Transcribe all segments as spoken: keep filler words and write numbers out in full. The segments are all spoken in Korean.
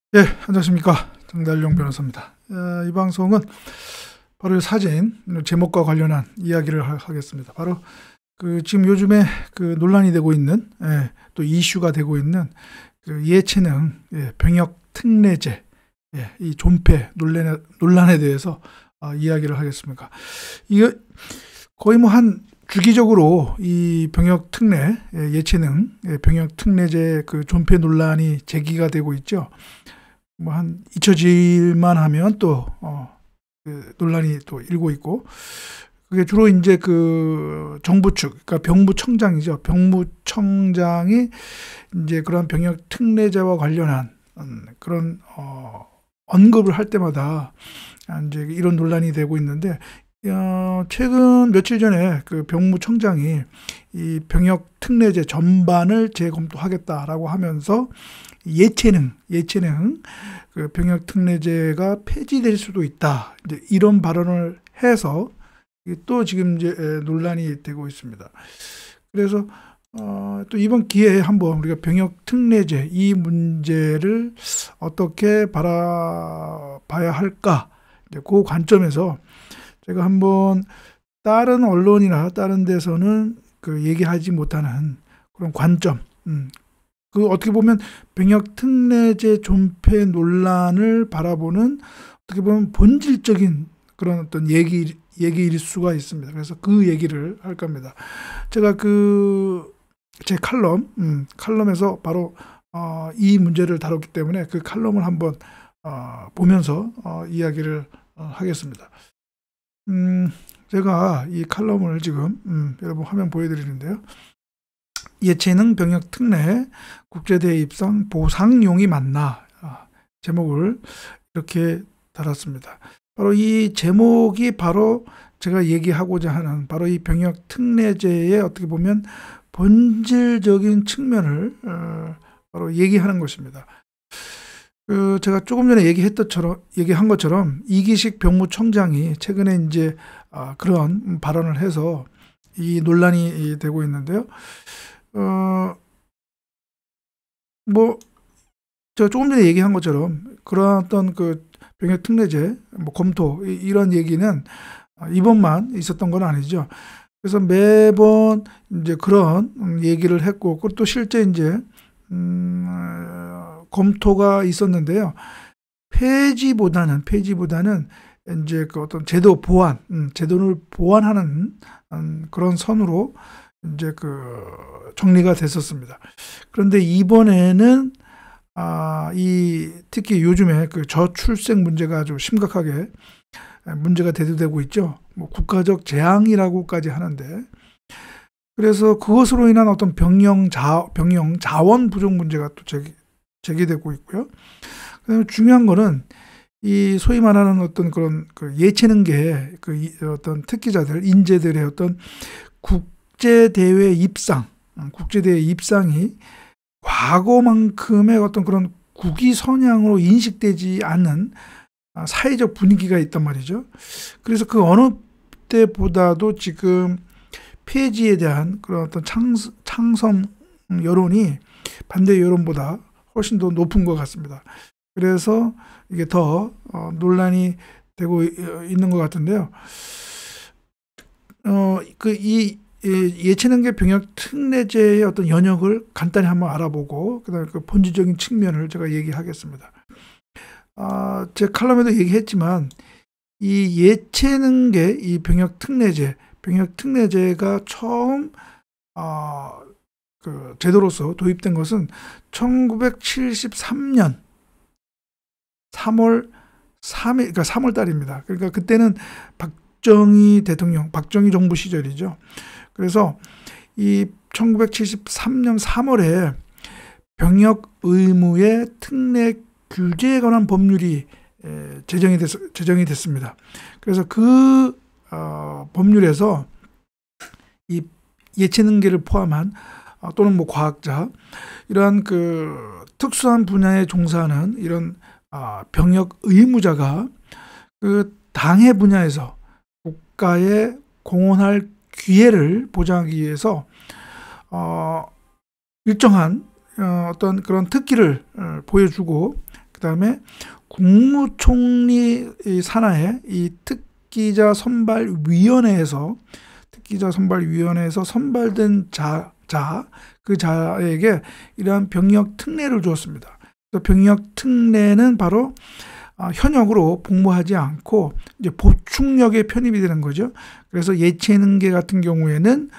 예, 안녕하십니까. 정달용 변호사입니다. 어, 이 방송은 바로 사진 제목과 관련한 이야기를 하, 하겠습니다. 바로 그 지금 요즘에 그 논란이 되고 있는, 예, 또 이슈가 되고 있는 그 예체능, 예, 병역 특례제, 예, 이 존폐 논란에, 논란에 대해서 어, 이야기를 하겠습니다. 이거 거의 뭐 한 주기적으로 이 병역 특례, 예, 예체능, 예, 병역 특례제 그 존폐 논란이 제기가 되고 있죠. 뭐 한 잊혀질만 하면 또 어, 그 논란이 또 일고 있고, 그게 주로 이제 그 정부 측, 그러니까 병무청장이죠. 병무청장이 이제 그런 병역 특례제와 관련한 음, 그런 어, 언급을 할 때마다 이제 이런 논란이 되고 있는데, 어, 최근 며칠 전에 그 병무청장이 이 병역 특례제 전반을 재검토하겠다라고 하면서 예체능, 예체능 그 병역 특례제가 폐지될 수도 있다, 이제 이런 발언을 해서 또 지금 이제 논란이 되고 있습니다. 그래서 어, 또 이번 기회에 한번 우리가 병역 특례제 이 문제를 어떻게 바라봐야 할까, 이제 그 관점에서 제가 한번 다른 언론이나 다른 데서는 그 얘기하지 못하는 그런 관점, 음, 그 어떻게 보면 병역 특례제 존폐 논란을 바라보는 어떻게 보면 본질적인 그런 어떤 얘기 얘기일 수가 있습니다. 그래서 그 얘기를 할 겁니다. 제가 그 제 칼럼, 음, 칼럼에서 바로 어, 이 문제를 다뤘기 때문에 그 칼럼을 한번 어, 보면서 어, 이야기를 어, 하겠습니다. 음, 제가 이 칼럼을 지금 음, 여러분 화면 보여드리는데요. 예체능 병역 특례 국제대회 입상 보상용이 맞나, 아, 제목을 이렇게 달았습니다. 바로 이 제목이 바로 제가 얘기하고자 하는 바로 이 병역 특례제의 어떻게 보면 본질적인 측면을 어, 바로 얘기하는 것입니다. 그 제가 조금 전에 얘기했던처럼 얘기한 것처럼 이기식 병무청장이 최근에 이제 아, 그런 발언을 해서 이 논란이 되고 있는데요. 어, 뭐, 제가 조금 전에 얘기한 것처럼 그런 어떤 그 병역 특례제 뭐 검토 이, 이런 얘기는 이번만 있었던 건 아니죠. 그래서 매번 이제 그런 얘기를 했고, 그것도 실제 이제 음, 어, 검토가 있었는데요. 폐지보다는 폐지보다는 이제 그 어떤 제도 보완, 음, 제도를 보완하는 음, 그런 선으로 이제 그 정리가 됐었습니다. 그런데 이번에는 아, 이 특히 요즘에 그 저출생 문제가 아주 심각하게 문제가 대두되고 있죠. 뭐 국가적 재앙이라고까지 하는데, 그래서 그것으로 인한 어떤 병영 자 병영 자원 부족 문제가 또 제기, 제기되고 있고요. 그다음에 중요한 거는 이 소위 말하는 어떤 그런 그 예체능계 그 어떤 특기자들 인재들의 어떤 국제대회 입상, 국제대회 입상이 과거만큼의 어떤 그런 국위 선양으로 인식되지 않는 사회적 분위기가 있단 말이죠. 그래서 그 어느 때보다도 지금 폐지에 대한 그런 어떤 창, 창성 여론이 반대 여론보다 훨씬 더 높은 것 같습니다. 그래서 이게 더 어, 논란이 되고 있는 것 같은데요. 어, 그 이 예체능계 병역 특례제의 어떤 연역을 간단히 한번 알아보고, 그다음에 그 본질적인 측면을 제가 얘기하겠습니다. 아, 제 칼럼에도 얘기했지만 이 예체능계 이 병역 특례제, 병역 특례제가 처음 아, 그 제도로서 도입된 것은 천구백칠십삼 년 삼월 삼 일, 그러니까 삼월 달입니다. 그러니까 그때는 박정희 대통령, 박정희 정부 시절이죠. 그래서 이 천구백칠십삼 년 삼월에 병역 의무의 특례 규제에 관한 법률이 제정이, 됐, 제정이 됐습니다. 그래서 그 어, 법률에서 이 예체능계를 포함한 어, 또는 뭐 과학자, 이러한 그 특수한 분야에 종사하는 이런 어, 병역 의무자가 그 당해 분야에서 국가에 공헌할 기회를 보장하기 위해서 어, 일정한 어, 어떤 그런 특기를 어, 보여주고, 그 다음에 국무총리 산하의 이 특기자 선발위원회에서 특기자 선발위원회에서 선발된 자, 자, 그 자에게 이러한 병역 특례를 주었습니다. 병역 특례는 바로 현역으로 복무하지 않고 이제 보충력에 편입이 되는 거죠. 그래서 예체능계 같은 경우에는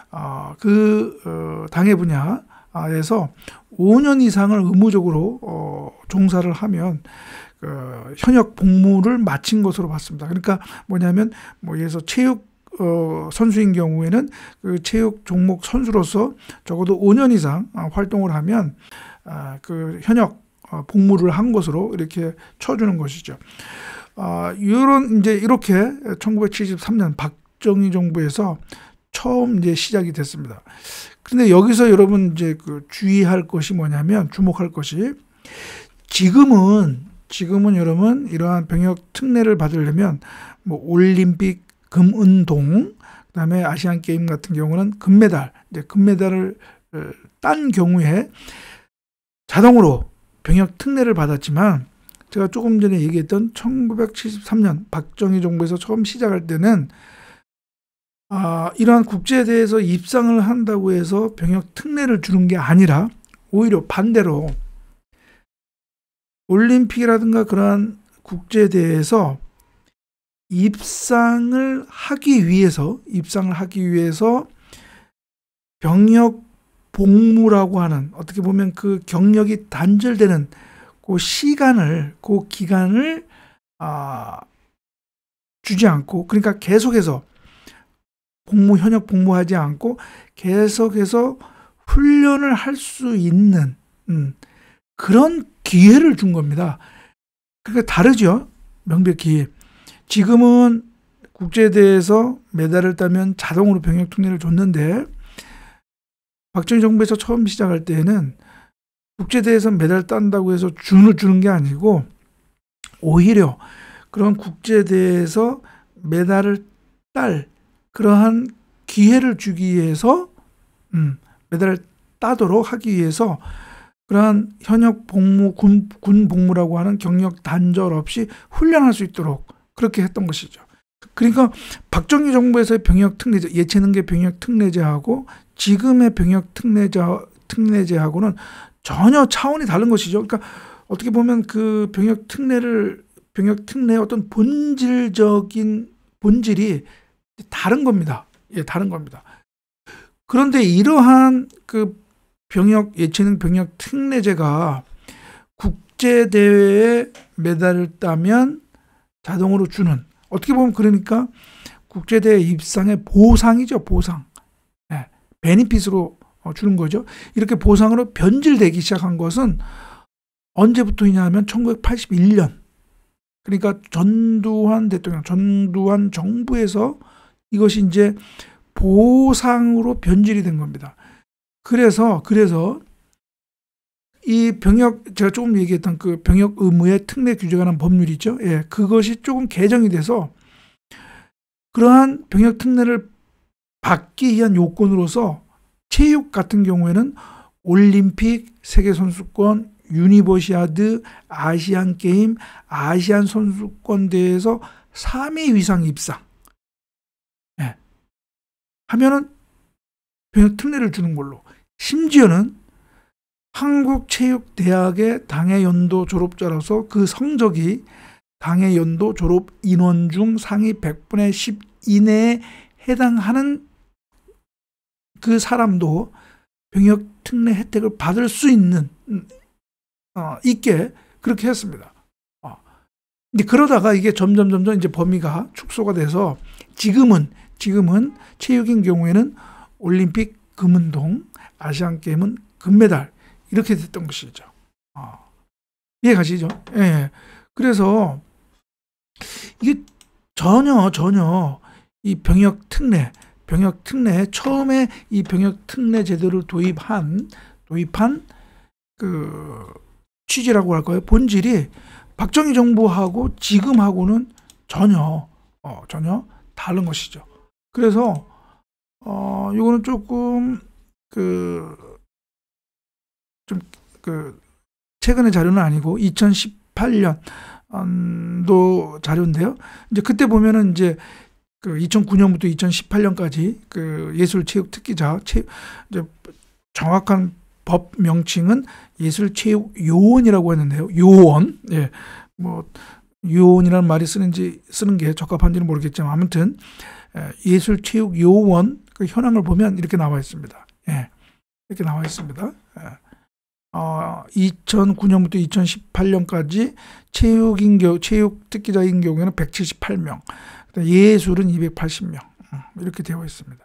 그 당해 분야에서 오 년 이상을 의무적으로 종사를 하면 현역 복무를 마친 것으로 봤습니다. 그러니까 뭐냐면 뭐 예를 들어서 체육 어, 선수인 경우에는 그 체육 종목 선수로서 적어도 오 년 이상 활동을 하면 아, 그 현역 복무를 한 것으로 이렇게 쳐주는 것이죠. 아, 이런 이제 이렇게 천구백칠십삼 년 박정희 정부에서 처음 이제 시작이 됐습니다. 그런데 여기서 여러분 이제 그 주의할 것이 뭐냐면 주목할 것이 지금은 지금은 여러분 이러한 병역 특례를 받으려면 뭐 올림픽 금은동, 그다음에 아시안 게임 같은 경우는 금메달, 이제 금메달을 딴 경우에 자동으로 병역 특례를 받았지만 제가 조금 전에 얘기했던 천구백칠십삼 년 박정희 정부에서 처음 시작할 때는 아, 이러한 국제대회에서 입상을 한다고 해서 병역 특례를 주는 게 아니라 오히려 반대로 올림픽이라든가 그러한 국제대회에서 입상을 하기 위해서 입상을 하기 위해서 병역 복무라고 하는 어떻게 보면 그 경력이 단절되는 그 시간을 그 기간을 아, 주지 않고 그러니까 계속해서 복무 현역 복무하지 않고 계속해서 훈련을 할 수 있는 음, 그런 기회를 준 겁니다. 그러니까 다르죠. 명백히. 지금은 국제대회에서 메달을 따면 자동으로 병역 특례를 줬는데 박정희 정부에서 처음 시작할 때에는 국제대회에서 메달 딴다고 해서 준을 주는 게 아니고 오히려 그런 국제대회에서 메달을 딸 그러한 기회를 주기 위해서 음, 메달을 따도록 하기 위해서 그러한 현역 복무, 군, 군 복무라고 하는 경력 단절 없이 훈련할 수 있도록 그렇게 했던 것이죠. 그러니까 박정희 정부에서의 병역 특례제, 예체능계 병역 특례제하고 지금의 병역 특례제, 특례제하고는 전혀 차원이 다른 것이죠. 그러니까 어떻게 보면 그 병역 특례를, 병역 특례의 어떤 본질적인, 본질이 다른 겁니다. 예, 다른 겁니다. 그런데 이러한 그 병역, 예체능 병역 특례제가 국제대회에 메달을 따면 자동으로 주는 어떻게 보면 그러니까 국제대회 입상의 보상이죠. 보상. 네, 베니핏으로 주는 거죠. 이렇게 보상으로 변질되기 시작한 것은 언제부터이냐 하면 천구백팔십일 년 그러니까 전두환 대통령, 전두환 정부에서 이것이 이제 보상으로 변질이 된 겁니다. 그래서 그래서 이 병역 제가 조금 얘기했던 그 병역 의무의 특례 규제가 난 법률이 있죠. 예, 그것이 조금 개정이 돼서 그러한 병역 특례를 받기 위한 요건으로서 체육 같은 경우에는 올림픽, 세계선수권, 유니버시아드, 아시안 게임, 아시안 선수권 대회에서 삼 위 이상 입상 예, 하면은 병역 특례를 주는 걸로 심지어는 한국체육대학의 당해연도 졸업자로서 그 성적이 당해연도 졸업 인원 중 상위 백 분의 십 이내에 해당하는 그 사람도 병역 특례 혜택을 받을 수 있는 어, 있게 그렇게 했습니다. 어. 근데 그러다가 이게 점점 점점 이제 범위가 축소가 돼서 지금은 지금은 체육인 경우에는 올림픽 금은동, 아시안 게임은 금메달 이렇게 됐던 것이죠. 어. 이해 가시죠? 예. 그래서 이게 전혀 전혀 이 병역 특례, 병역 특례 처음에 이 병역 특례 제도를 도입한 도입한 그 취지라고 할까요? 본질이 박정희 정부하고 지금하고는 전혀 어, 전혀 다른 것이죠. 그래서 어, 이거는 조금 그 좀 그 최근의 자료는 아니고 이천십팔 년도 자료인데요. 이제 그때 보면은 이제 그 이천구 년부터 이천십팔 년까지 그 예술체육특기자, 체, 이제 정확한 법 명칭은 예술체육요원이라고 했는데요. 요원, 예, 뭐 요원이라는 말이 쓰는지 쓰는 게 적합한지는 모르겠지만 아무튼 예술체육요원 그 현황을 보면 이렇게 나와 있습니다. 예, 이렇게 나와 있습니다. 예. 어, 이천구 년부터 이천십팔 년까지 체육인 경우, 체육특기자인 경우에는 백칠십팔 명, 예술은 이백팔십 명 이렇게 되어 있습니다.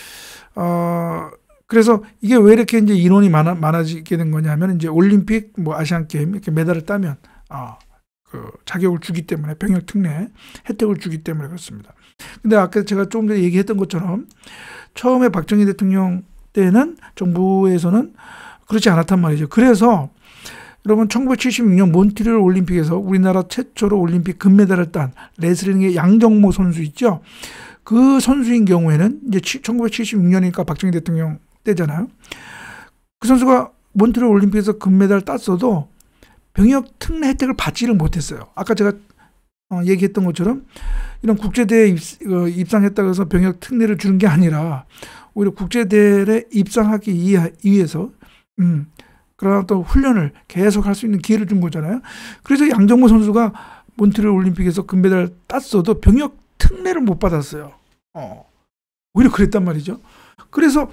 어, 그래서 이게 왜 이렇게 이제 인원이 많아, 많아지게 된 거냐면 이제 올림픽, 뭐 아시안 게임 이렇게 메달을 따면 어, 그 자격을 주기 때문에 병역 특례 혜택을 주기 때문에 그렇습니다. 근데 아까 제가 조금 전에 얘기했던 것처럼 처음에 박정희 대통령 때는 정부에서는 그렇지 않았단 말이죠. 그래서 여러분 천구백칠십육 년 몬트리올 올림픽에서 우리나라 최초로 올림픽 금메달을 딴 레슬링의 양정모 선수 있죠. 그 선수인 경우에는 이제 천구백칠십육 년이니까 박정희 대통령 때잖아요. 그 선수가 몬트리올 올림픽에서 금메달을 땄어도 병역 특례 혜택을 받지를 못했어요. 아까 제가 어, 얘기했던 것처럼 이런 국제대회에 입, 어, 입상했다고 해서 병역 특례를 주는 게 아니라 오히려 국제대회에 입상하기 위해서 음, 그런 어떤 훈련을 계속 할 수 있는 기회를 준 거잖아요. 그래서 양정모 선수가 몬트리올 올림픽에서 금메달을 땄어도 병역 특례를 못 받았어요. 어, 오히려 그랬단 말이죠. 그래서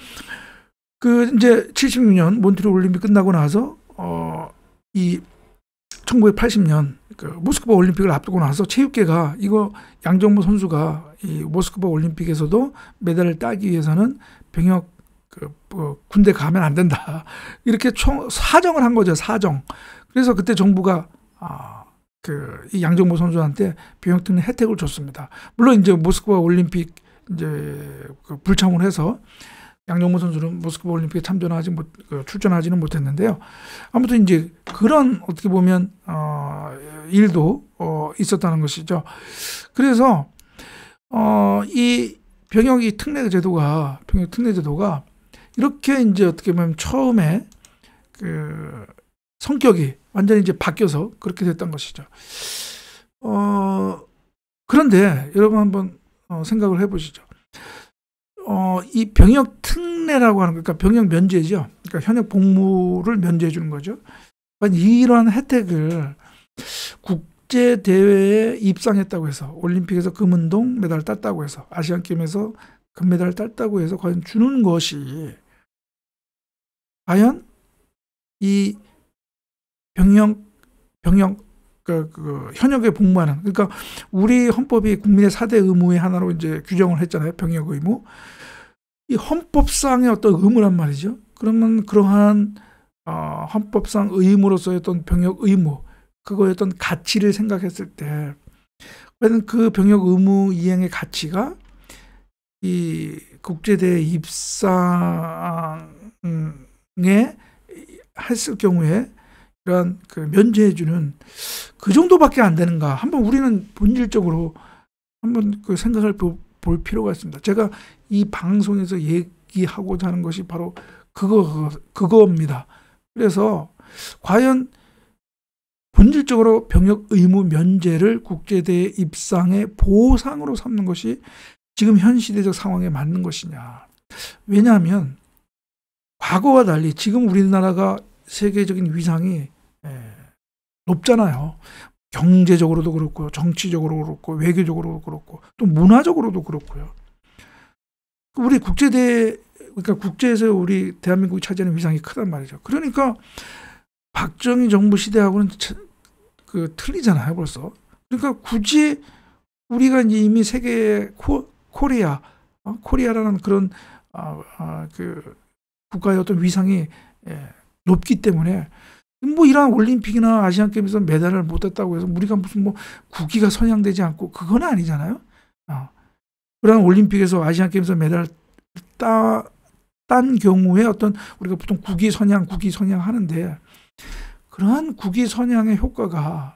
그 이제 칠십육 년 몬트리올 올림픽 끝나고 나서 어, 이 천구백팔십 년 그 모스크바 올림픽을 앞두고 나서 체육계가 이거 양정모 선수가 이 모스크바 올림픽에서도 메달을 따기 위해서는 병역 그 뭐 군대 가면 안 된다 이렇게 총 사정을 한 거죠. 사정. 그래서 그때 정부가 아, 그 이 양정모 선수한테 병역 특례 혜택을 줬습니다. 물론 이제 모스크바 올림픽 이제 그 불참을 해서 양정모 선수는 모스크바 올림픽에 참전하지 못, 그 출전하지는 못했는데요. 아무튼 이제 그런 어떻게 보면 어, 일도 어, 있었다는 것이죠. 그래서 어, 이 병역이 특례 제도가 병역 특례 제도가 이렇게 이제 어떻게 보면 처음에 그 성격이 완전히 이제 바뀌어서 그렇게 됐던 것이죠. 어, 그런데 여러분 한번 어, 생각을 해보시죠. 어, 이 병역 특례라고 하는 거, 그러니까 병역 면제죠. 그러니까 현역 복무를 면제해 주는 거죠. 그러니까 이러한 혜택을 국제 대회에 입상했다고 해서 올림픽에서 금은동 메달을 땄다고 해서 아시안 게임에서 금메달을 땄다고 해서 과연 주는 것이 과연 이 병역 병역 그, 그 현역에 복무하는, 그러니까 우리 헌법이 국민의 사 대 의무의 하나로 이제 규정을 했잖아요. 병역 의무. 이 헌법상의 어떤 의무란 말이죠. 그러면 그러한 어, 헌법상 의무로서의 어떤 병역 의무, 그거의 어떤 가치를 생각했을 때 과연 그 병역 의무 이행의 가치가 이 국제대회 입상에 했을 경우에 이러한 그 면제해주는 그 정도밖에 안 되는가? 한번 우리는 본질적으로 한번 그 생각을 볼 필요가 있습니다. 제가 이 방송에서 얘기하고자 하는 것이 바로 그거 그거입니다. 그래서 과연 본질적으로 병역 의무 면제를 국제대회 입상의 보상으로 삼는 것이 지금 현 시대적 상황에 맞는 것이냐? 왜냐하면 과거와 달리 지금 우리나라가 세계적인 위상이 높잖아요. 경제적으로도 그렇고 정치적으로 그렇고 외교적으로도 그렇고 또 문화적으로도 그렇고요. 우리 국제대 그러니까 국제에서 우리 대한민국이 차지하는 위상이 크단 말이죠. 그러니까 박정희 정부 시대하고는 그 틀리잖아요, 벌써. 그러니까 굳이 우리가 이미 세계 코, 코리아, 어? 코리아라는 그런 아, 아, 그 국가의 어떤 위상이 예, 높기 때문에 뭐 이러한 올림픽이나 아시안 게임에서 메달을 못 땄다고 해서 우리가 무슨 뭐 국기가 선양되지 않고 그건 아니잖아요. 어. 그러한 올림픽에서 아시안 게임에서 메달을 따, 딴 경우에 어떤 우리가 보통 국기 선양, 국기 선양 하는데 그러한 국기 선양의 효과가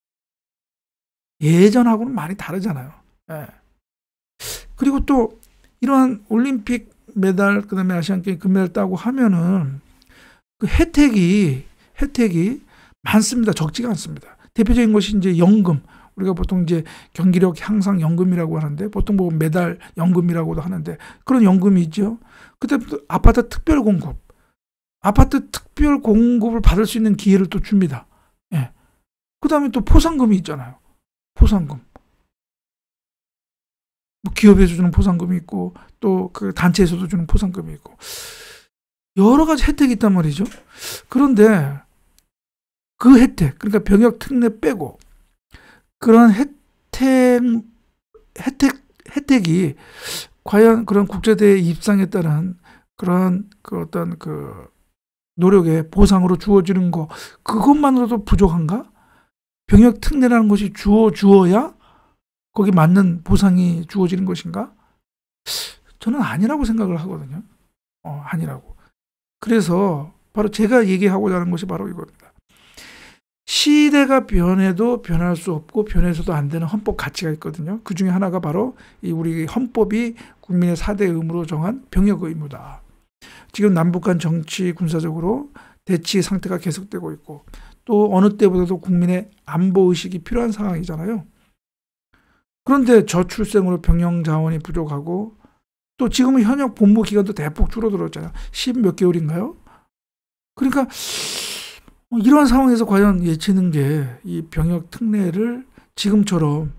예전하고는 많이 다르잖아요. 예. 그리고 또 이러한 올림픽 메달, 그 다음에 아시안 게임 금메달 따고 하면은 그 혜택이 혜택이 많습니다. 적지가 않습니다. 대표적인 것이 이제 연금. 우리가 보통 이제 경기력 향상 연금이라고 하는데, 보통 뭐 매달 연금이라고도 하는데, 그런 연금이 있죠. 그다음에 아파트 특별 공급. 아파트 특별 공급을 받을 수 있는 기회를 또 줍니다. 예. 그다음에 또 포상금이 있잖아요. 포상금. 뭐 기업에서 주는 포상금이 있고, 또 그 단체에서도 주는 포상금이 있고, 여러 가지 혜택이 있단 말이죠. 그런데 그 혜택, 그러니까 병역 특례 빼고 그런 혜택, 혜택, 혜택이 과연 그런 국제대회 입상에 따른 그런 그 어떤 그 노력의 보상으로 주어지는 거, 그것만으로도 부족한가? 병역 특례라는 것이 주어 주어야 거기 맞는 보상이 주어지는 것인가? 저는 아니라고 생각을 하거든요. 어, 아니라고. 그래서 바로 제가 얘기하고자 하는 것이 바로 이겁니다. 시대가 변해도 변할 수 없고 변해서도 안 되는 헌법 가치가 있거든요. 그 중에 하나가 바로 이 우리 헌법이 국민의 사 대 의무로 정한 병역 의무다. 지금 남북 간 정치 군사적으로 대치 상태가 계속되고 있고, 또 어느 때보다도 국민의 안보 의식이 필요한 상황이잖아요. 그런데 저출생으로 병영 자원이 부족하고, 또 지금은 현역 복무 기간도 대폭 줄어들었잖아요. 십 몇 개월인가요? 그러니까 이러한 상황에서 과연 예체능 게 이 병역 특례를 지금처럼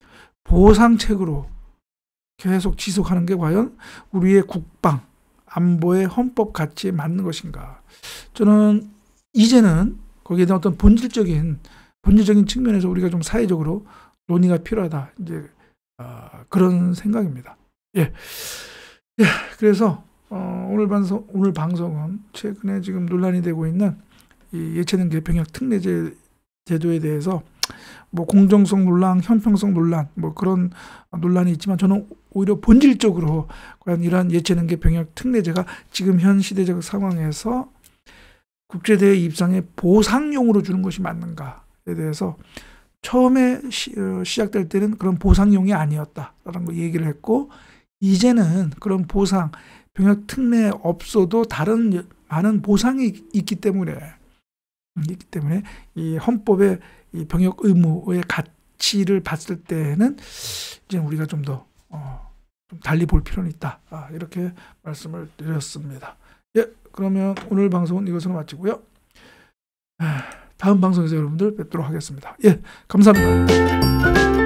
보상책으로 계속 지속하는 게 과연 우리의 국방, 안보의 헌법 가치에 맞는 것인가? 저는 이제는 거기에 대한 어떤 본질적인 본질적인 측면에서 우리가 좀 사회적으로 논의가 필요하다. 이제 어, 그런 생각입니다. 예, 예. 그래서 어, 오늘 방송 오늘 방송은 최근에 지금 논란이 되고 있는 이 예체능 병역 특례제 제도에 대해서 뭐 공정성 논란, 형평성 논란, 뭐 그런 논란이 있지만, 저는 오히려 본질적으로 과연 이러한 예체능 병역 특례제가 지금 현 시대적 상황에서 국제대회 입상의 보상용으로 주는 것이 맞는가에 대해서 처음에 시, 어, 시작될 때는 그런 보상용이 아니었다라는 거 얘기를 했고, 이제는 그런 보상, 병역 특례 없어도 다른 많은 보상이 있기 때문에 있기 때문에 이 헌법의 이 병역 의무의 가치를 봤을 때는 이제 우리가 좀 더 어, 좀 달리 볼 필요는 있다. 아, 이렇게 말씀을 드렸습니다. 예, 그러면 오늘 방송은 이것으로 마치고요. 다음 방송에서 여러분들 뵙도록 하겠습니다. 예, 감사합니다.